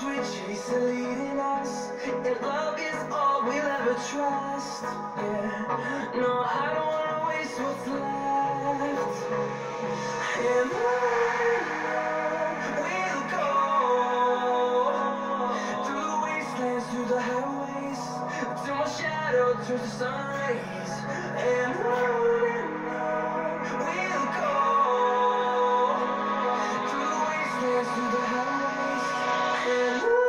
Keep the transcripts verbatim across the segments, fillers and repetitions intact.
roads we chase are leading us, and love is all we'll ever trust. Yeah, no, I don't wanna waste what's left. And on we'll go, through the wastelands, through the highways, till my shadow turns to sun rays. And on and on we'll go, through the wastelands, through the highways, and on.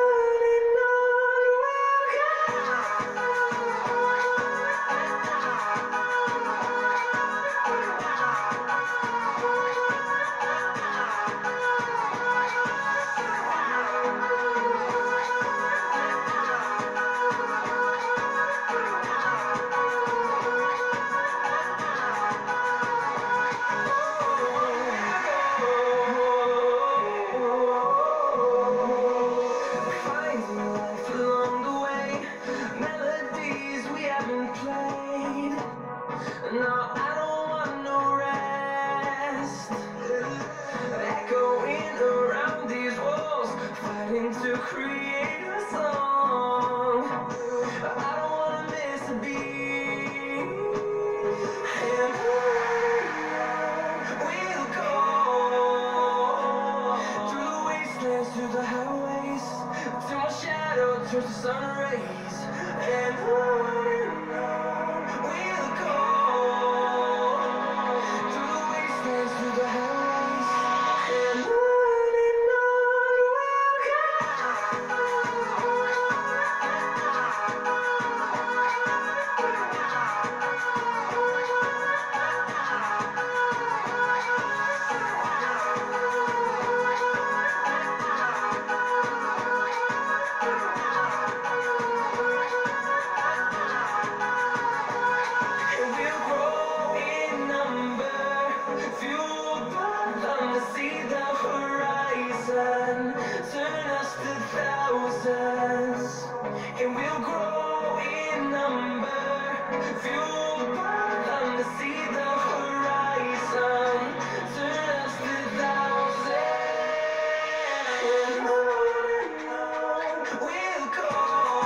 To create a song, I don't wanna miss a beat. And on we'll go, through the wastelands, through the highways, till my shadow turns to sun rays. And on and on we'll go, through the wastelands, through the highways, and on. Turn us to thousands, and we'll grow in number, fueled by them to see the horizon. Turn us to thousands, and on and on we'll go,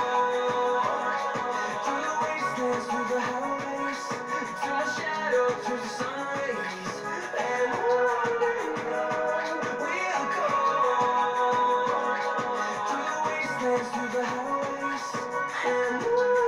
through the wastelands, through the highways, till my shadow turns to sun rays. And on and on we'll go, through the highways, and on and on.